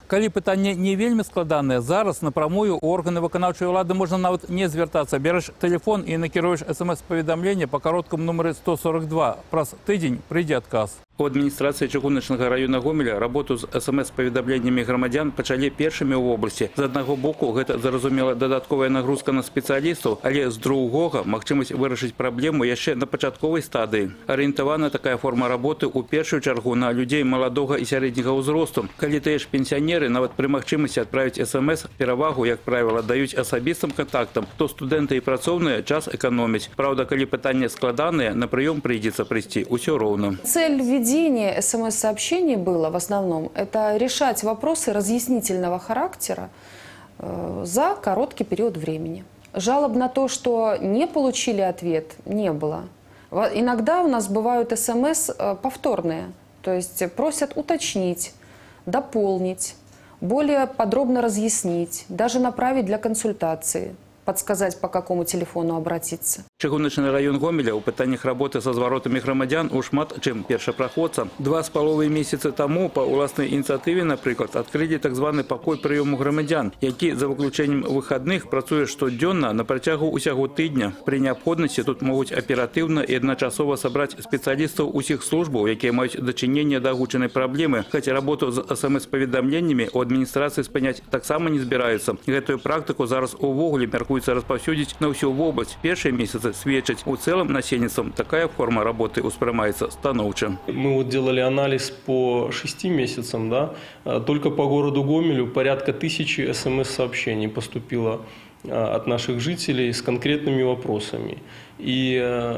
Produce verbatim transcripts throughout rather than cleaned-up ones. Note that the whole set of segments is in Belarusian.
Калі пытанне не вельмі складанае, зараз напрамую у органы выканаўчай улады можна нават не звяртацца. Бярэш тэлефон і накіруеш смс-паведамленне па кароткаму нумары сто сорок два. Праз тыдзень прыйдзе адказ. У адміністрацыі Чыгуначнага района Гомеля работу з смс-паведамленнямі грамадзян пачалі першымі ў вобласці. З аднаго боку, гэта, зразумела, дадатковая нагрузка на спецыялістаў, але з другога магчымасць вырашыць праблему яшчэ на пачатковай стадыі. Арыентавана такая форма работы ў першую чаргу на людзей маладога і сярэдняга ўзросту. Калі тыя ж пенсіянеры нават пры магчымасці адправіць смс перавагу, як правіла, даюць асабістым кантактам, то студэнты і працоўныя час эканомяць. Праўда, калі пытанне складанае, на прыём прыйдзецца прыйсці ўсё роўна. Цель введения смс-сообщений было в основном это решать вопросы разъяснительного характера э, за короткий период времени. Жалоб на то, что не получили ответ, не было. Иногда у нас бывают смс повторные, то есть просят уточнить, дополнить, более подробно разъяснить, даже направить для консультации, подсказать, по какому телефону обратиться. Чыгуначны район Гомеля у пытаннях работы са зваротамі грамадзян у шмат чым першапраходца. Два з паловай месяцы таму па ўласнай ініцыятыве, напрыклад, адкрылі так званы пакой прыёму грамадзян, які за выключэннем выхадных працуе штодзённа на працягу ўсяго тыдня. Пры неабходнасці тут могуць аператыўна і адначасова сабраць спецыялістаў усіх службаў, якія маюць дачыненне да агучанай праблемы, хаця работу з смс-паведамленнямі у адміністрацыі спыняць таксама не збіраюцца. Гэтую практыку зараз увогуле мяркуецца распаўсюдзіць на ўсю вобласць. Першыя месяцы сведчаць. У цэлым насельніцтвам такая форма работы успрымаецца станоўча. Мы вот делали анализ по шести месяцам, да, только по городу Гомелю порядка тысячи смс-сообщений поступило от наших жителей с конкретными вопросами. И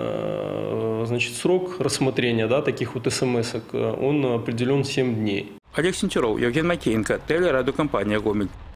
значит, срок рассмотрения, да, таких вот смс-ок, он определен семь дней. Олег Сенчаров, Евген Макеенко, телерадиокомпания «Гомель».